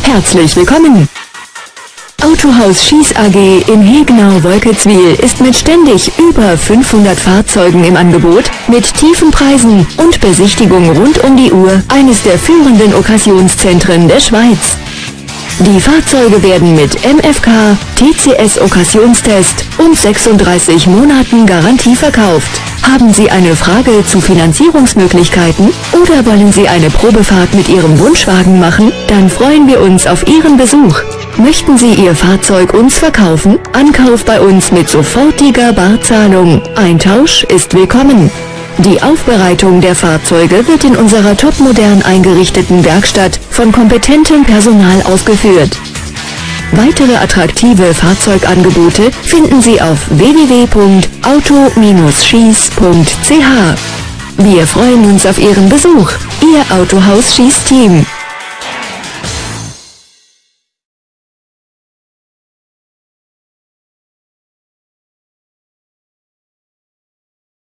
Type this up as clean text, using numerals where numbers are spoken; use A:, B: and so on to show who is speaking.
A: Herzlich willkommen! Autohaus Schieß AG in Hegnau-Wolketzwil ist mit ständig über 500 Fahrzeugen im Angebot, mit tiefen Preisen und Besichtigung rund um die Uhr eines der führenden Okkasionszentren der Schweiz. Die Fahrzeuge werden mit MFK, TCS Okkasionstest und 36 Monaten Garantie verkauft. Haben Sie eine Frage zu Finanzierungsmöglichkeiten oder wollen Sie eine Probefahrt mit Ihrem Wunschwagen machen? Dann freuen wir uns auf Ihren Besuch. Möchten Sie Ihr Fahrzeug uns verkaufen? Ankauf bei uns mit sofortiger Barzahlung. Eintausch ist willkommen. Die Aufbereitung der Fahrzeuge wird in unserer topmodern eingerichteten Werkstatt von kompetentem Personal ausgeführt. Weitere attraktive Fahrzeugangebote finden Sie auf www.auto-schieß.ch. Wir freuen uns auf Ihren Besuch. Ihr Autohaus Schieß Team.